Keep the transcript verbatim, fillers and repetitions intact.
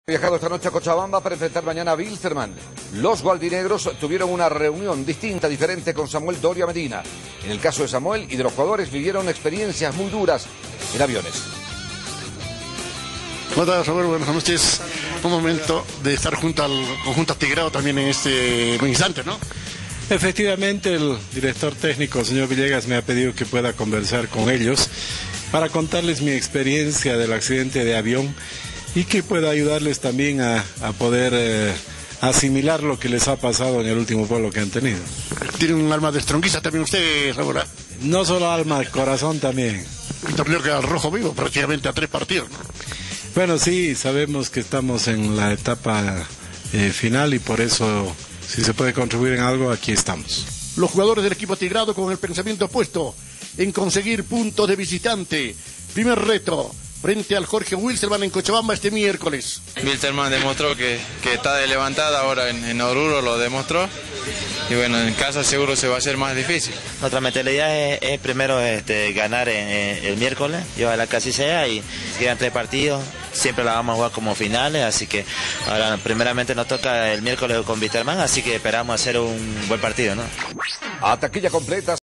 Viajado esta noche a Cochabamba para enfrentar mañana a Wilstermann. Los gualdinegros tuvieron una reunión distinta, diferente con Samuel Doria Medina. En el caso de Samuel y de los jugadores vivieron experiencias muy duras en aviones. Hola, Roberto, buenas noches. Un momento de estar junto al conjunto atigrado también en este instante, ¿no? Efectivamente, el director técnico, señor Villegas, me ha pedido que pueda conversar con ellos para contarles mi experiencia del accidente de avión y que pueda ayudarles también a, a poder eh, asimilar lo que les ha pasado en el último vuelo que han tenido. Tiene un alma de estronguista también usted, Raúl. No solo alma, corazón también. Un torneo que al rojo vivo, prácticamente a tres partidos, ¿no? Bueno, sí, sabemos que estamos en la etapa eh, final y por eso, si se puede contribuir en algo, aquí estamos. Los jugadores del equipo atigrado con el pensamiento puesto en conseguir puntos de visitante. Primer reto frente al Jorge Wilstermann en Cochabamba este miércoles. Wilstermann demostró que, que está de levantada ahora en, en Oruro, lo demostró. Y bueno, en casa seguro se va a hacer más difícil. Nuestra mentalidad es, es primero este, ganar en, en el miércoles, y ojalá que así sea, y quedan tres partidos, siempre la vamos a jugar como finales, así que ahora primeramente nos toca el miércoles con Wilstermann, así que esperamos hacer un buen partido, ¿no? A taquilla completa.